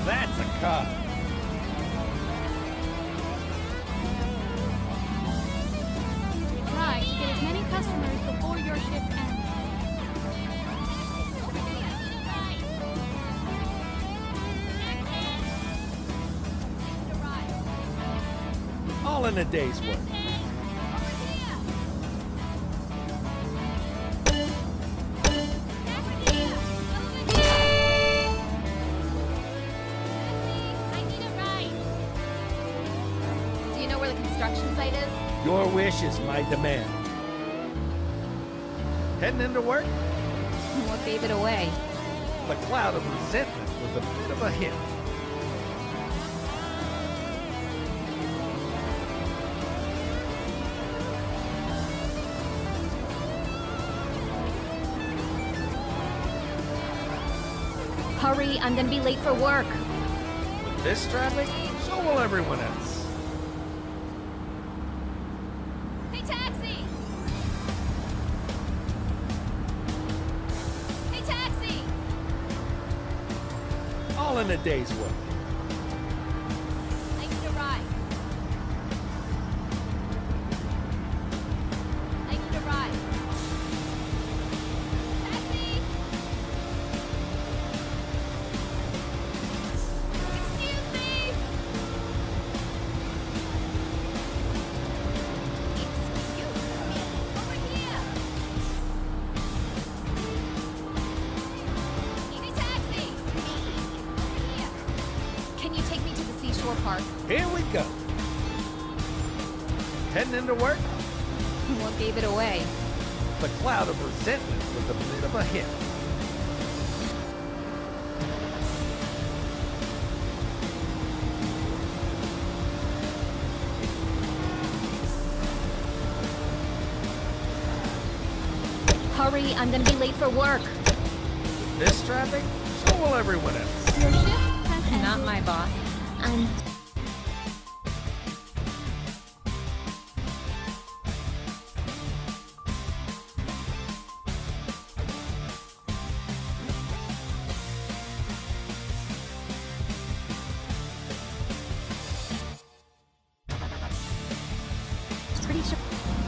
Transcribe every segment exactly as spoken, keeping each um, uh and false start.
That's a car. Try to get as many customers before your shift ends. All in a day's work. Do you know where the construction site is? Your wish is my demand. Heading into work? What gave it away? The cloud of resentment was a bit of a hint. Hurry, I'm gonna be late for work. With this traffic, so will everyone else. Hey, taxi! Hey, taxi! All in a day's work. I need a ride. I need a ride. Taxi! Excuse me! Excuse me! Over here! Hey, taxi! Over here! Can you take me to the seashore park? Here we go. Heading into work? What gave it away? The cloud of resentment was a bit of a hint. Hurry, I'm gonna be late for work. With this traffic, so will everyone else. Your shift has ended. Not my boss. I'm... pretty sure...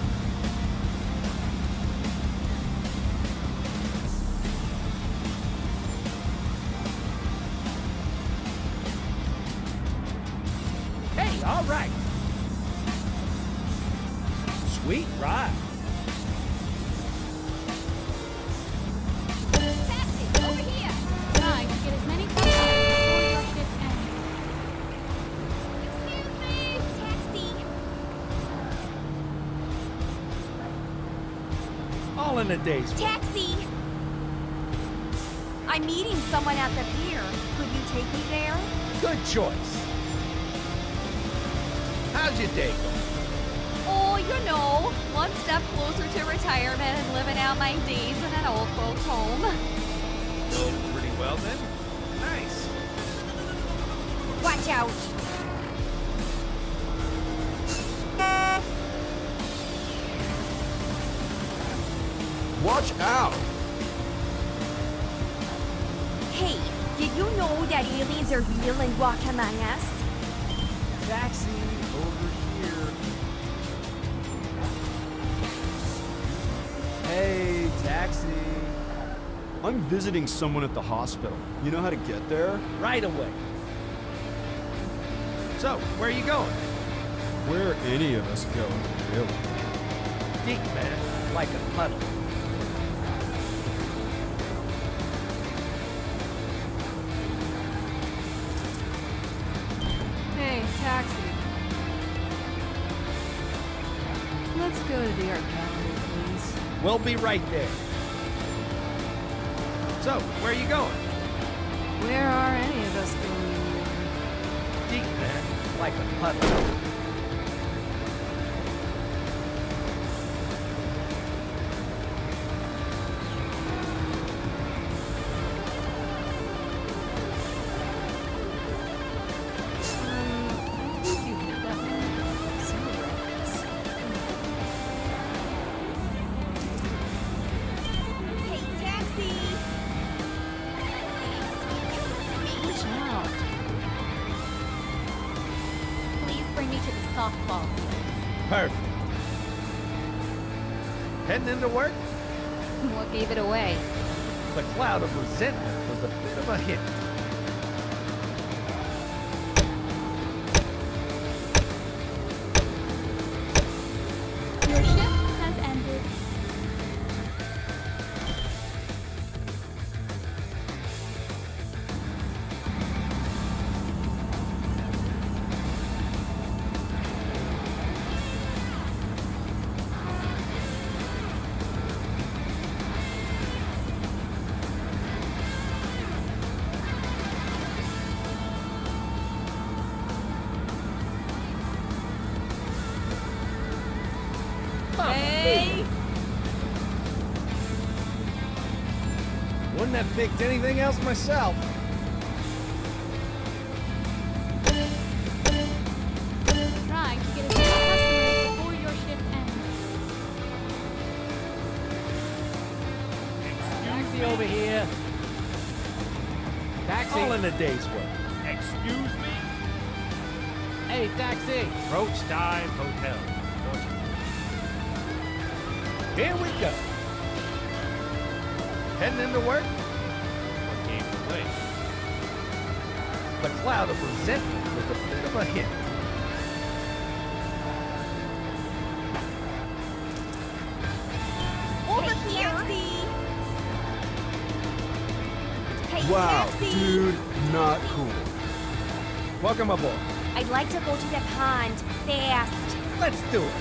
Hey, all right. Sweet ride. Taxi, over here! Try to get as many customers before your shift ends. Excuse me! Taxi! All in a day's work. Taxi! I'm meeting someone at the pier. Could you take me there? Good choice. How's your day going? Oh, you know, one step closer to retirement and living out my days in an old folks' home. Going pretty well then? Nice. Watch out! Watch out! Hey, did you know that aliens are real and walk among us? Taxi over here. Hey, taxi. I'm visiting someone at the hospital. You know how to get there? Right away. So, where are you going? Where any of us go, really. Deep, man. Like a puddle. Hey, taxi. Let's go to the art gallery, please. We'll be right there. So, where are you going? Where are any of us going? Deep, man. Like a puddle. Um, I think you hit that one. Cigarettes. Hey, taxi! Watch out. softball fields. Perfect. Heading into work? What gave it away? The cloud of resentment was a bit of a hint. Your shift has ended. Hey! Wouldn't have picked anything else myself. Try to get as many customers before your shift ends. Taxi over here. Taxi. All in a day's work. Excuse me? Hey, taxi. Roach Dive Hotel. Here we go. Heading into work? What gave it away? The cloud of resentment was a bit of a hint. Over taxi! Hey, Wow, taxi! dude, not cool. Welcome aboard. I'd like to go to the pond, fast. Let's do it.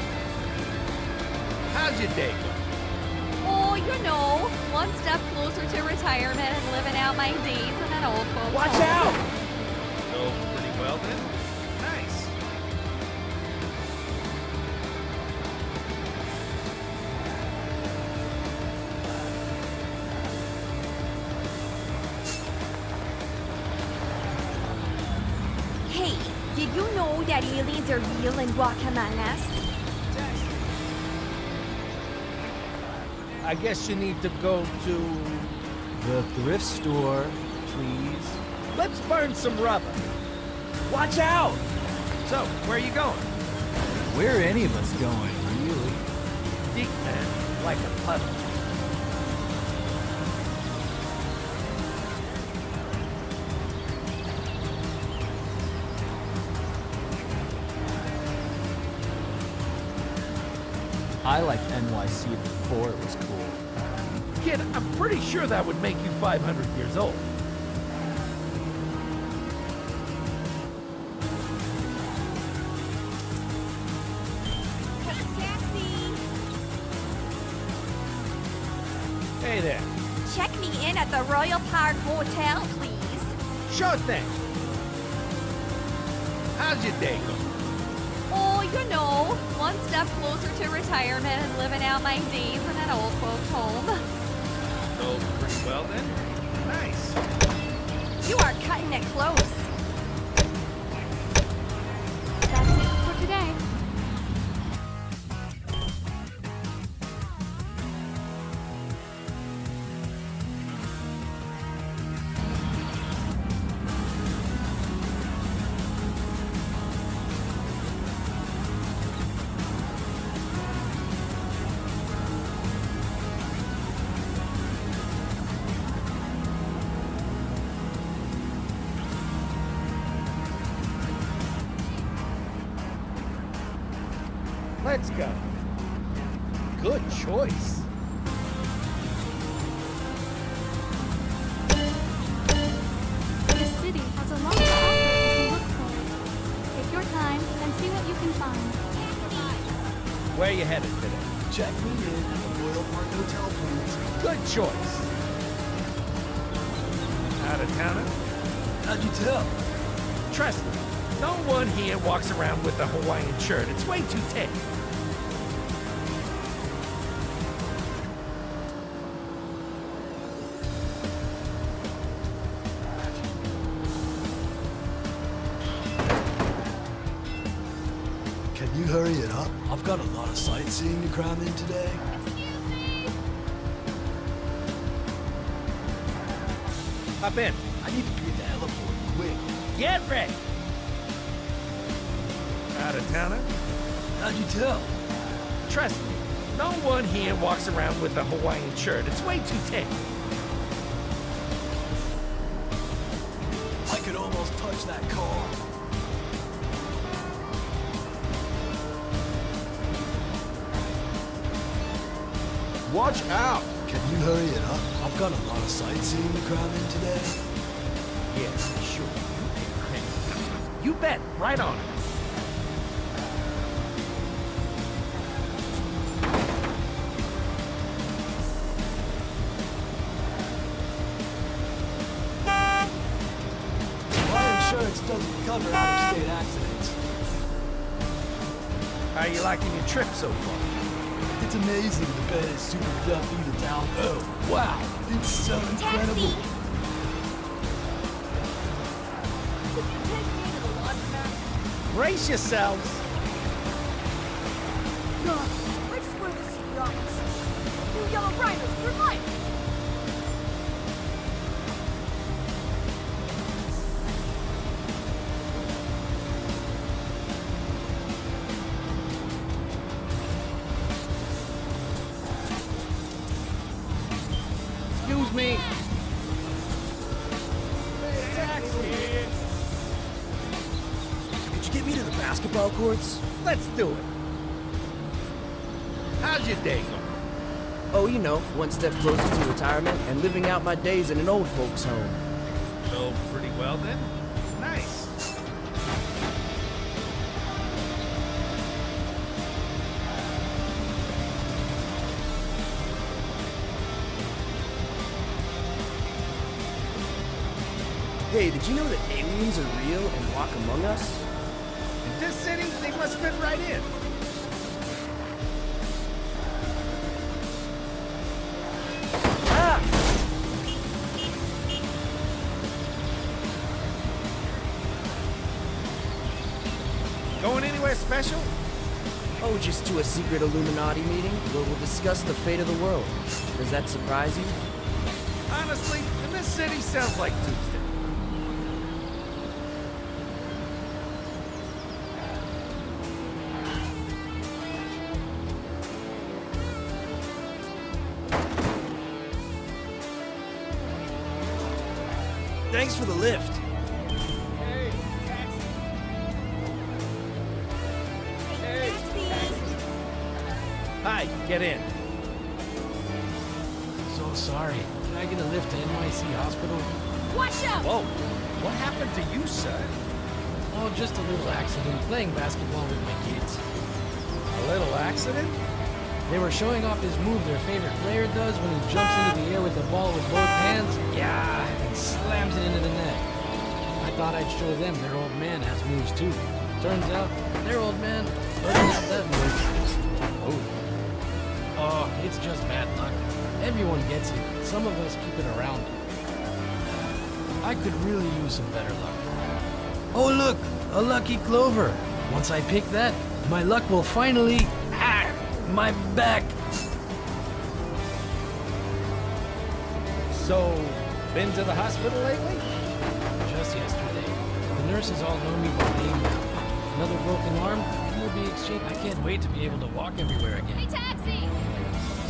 How's your day going? Oh, you know, one step closer to retirement and living out my days in an old folks' Watch home. out! Oh, pretty well then. Nice. Hey, did you know that aliens are real and walk among us? I guess you need to go to... The thrift store, please. Let's burn some rubber. Watch out! So, where are you going? Where are any of us going, really? Deep, man. Like a puddle. I liked N Y C before it was cool. Kid, I'm pretty sure that would make you five hundred years old. Hey, taxi! Hey there. Check me in at the Royal Park Hotel, please. Sure thing. How's your day going? Oh, you know, one step closer to retirement and living out my days in an old folks' home. Oh, pretty well then. Nice. You are cutting it close. That's it for today. Let's go. Good choice. The city has a lot to offer if you look for it. Take your time and see what you can find. Where are you headed today? Check me in at the Royal Park Hotel, please. Good choice. Out of towner? How'd you tell? Trust me, no one here walks around with a Hawaiian shirt. It's way too thick. Can you hurry it up? I've got a lot of sightseeing to cram in today. Hop in. I need to be at the heliport quick. Get ready. Out out-of-towner. How'd you tell? Trust me, no one here walks around with a Hawaiian shirt. It's way too thick. I could almost touch that car. Watch out! Can you hurry it up? I've got a lot of sightseeing to cram in today. Yeah, sure. You bet. Right on it. My insurance doesn't cover out-of-state accidents. How you liking your trip so far? It's amazing the bed is super fluffy, the town. Oh, wow. It's so incredible. Brace yourselves. No, I just wanted to see the office. New Yellow Rhinos for life! Excuse me. Could you get me to the basketball courts? Let's do it. How's your day going? Oh, you know, one step closer to retirement and living out my days in an old folks' home. So, pretty well then? Nice. Hey, did you know that aliens are real and walk among us? In this city, they must fit right in. Ah! Going anywhere special? Oh, just to a secret Illuminati meeting where we'll discuss the fate of the world. Does that surprise you? Honestly, in this city, sounds like Tuesday. Thanks for the lift. Hi, get in. So sorry. Can I get a lift to N Y C Hospital? Watch out! Whoa, what happened to you, sir? Oh, just a little accident playing basketball with my kids. A little accident? They were showing off this move their favorite player does when he jumps into the air with the ball with both hands. Yeah, and slams it into the net. I thought I'd show them their old man has moves too. Turns out, their old man doesn't have that move. Oh. Oh, it's just bad luck. Everyone gets it. Some of us keep it around. I could really use some better luck. Oh look, a lucky clover. Once I pick that, my luck will finally... Ah! My back! So, been to the hospital lately? Just yesterday. The nurses all know me by name now. Another broken arm, and we'll be exchanged. I can't wait to be able to walk everywhere again. Hey, taxi!